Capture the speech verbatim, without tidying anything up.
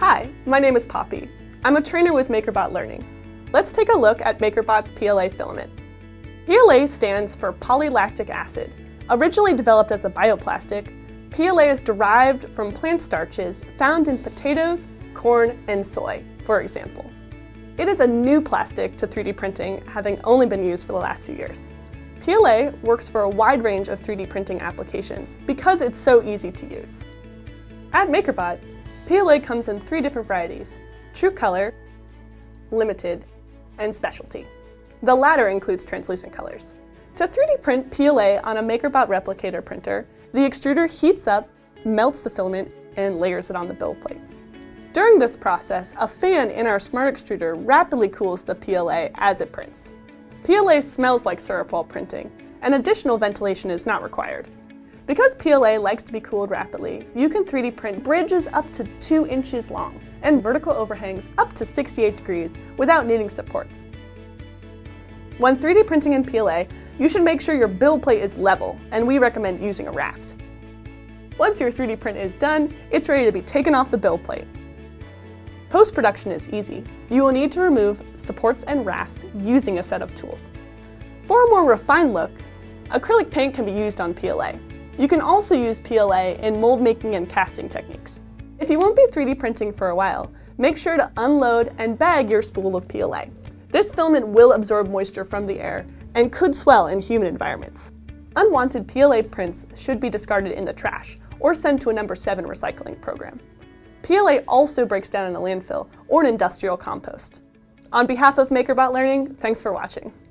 Hi, my name is Poppy. I'm a trainer with MakerBot Learning. Let's take a look at MakerBot's P L A filament. P L A stands for polylactic acid. Originally developed as a bioplastic, P L A is derived from plant starches found in potatoes, corn, and soy, for example. It is a new plastic to three D printing, having only been used for the last few years. P L A works for a wide range of three D printing applications because it's so easy to use. At MakerBot, P L A comes in three different varieties: True Color, Limited, and Specialty. The latter includes translucent colors. To three D print P L A on a MakerBot replicator printer, the extruder heats up, melts the filament, and layers it on the build plate. During this process, a fan in our Smart Extruder rapidly cools the P L A as it prints. P L A smells like syrup while printing, and additional ventilation is not required. Because P L A likes to be cooled rapidly, you can three D print bridges up to two inches long and vertical overhangs up to sixty-eight degrees without needing supports. When three D printing in P L A, you should make sure your build plate is level, and we recommend using a raft. Once your three D print is done, it's ready to be taken off the build plate. Post-production is easy. You will need to remove supports and rafts using a set of tools. For a more refined look, acrylic paint can be used on P L A. You can also use P L A in mold making and casting techniques. If you won't be three D printing for a while, make sure to unload and bag your spool of P L A. This filament will absorb moisture from the air and could swell in humid environments. Unwanted P L A prints should be discarded in the trash or sent to a number seven recycling program. P L A also breaks down in a landfill or an industrial compost. On behalf of MakerBot Learning, thanks for watching.